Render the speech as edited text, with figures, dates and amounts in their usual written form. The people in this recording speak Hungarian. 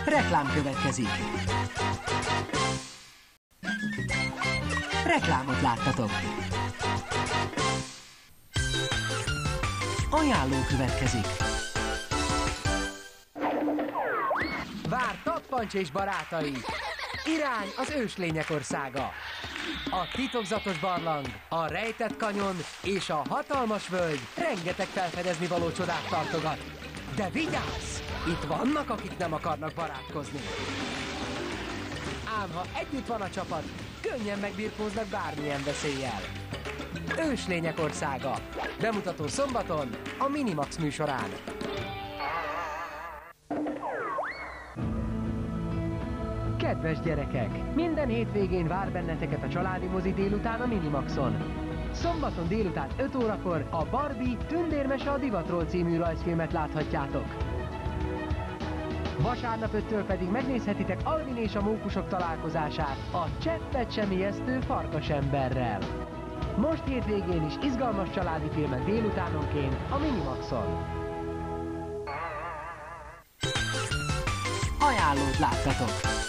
Reklám következik. Reklámot láttatok. Ajánló következik. Vár Tappancs és barátai! Irány az őslények országa! A titokzatos barlang, a rejtett kanyon és a hatalmas völgy rengeteg felfedezni való csodát tartogat. De vigyázz! Itt vannak, akik nem akarnak barátkozni. Ám ha együtt van a csapat, könnyen megbirkóznak bármilyen veszéllyel. Őslények országa. Bemutató szombaton a Minimax műsorán. Kedves gyerekek! Minden hétvégén vár benneteket a családi mozi délután a Minimaxon. Szombaton délután 5 órakor a Barbie Tündérmese a divatról című rajzfilmet láthatjátok. Vasárnap 5-től pedig megnézhetitek Alvin és a mókusok találkozását a cseppet sem ijesztő farkasemberrel. Most hétvégén is izgalmas családi filmek délutánonként a Minimaxon. Ajánlót láttatok!